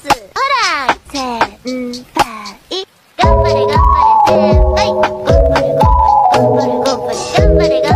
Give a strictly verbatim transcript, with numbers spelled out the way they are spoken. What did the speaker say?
ス。ほら、先輩。頑張れ頑張れ先輩。頑張れ頑張れ頑張れ頑張れ頑張れ頑張れ。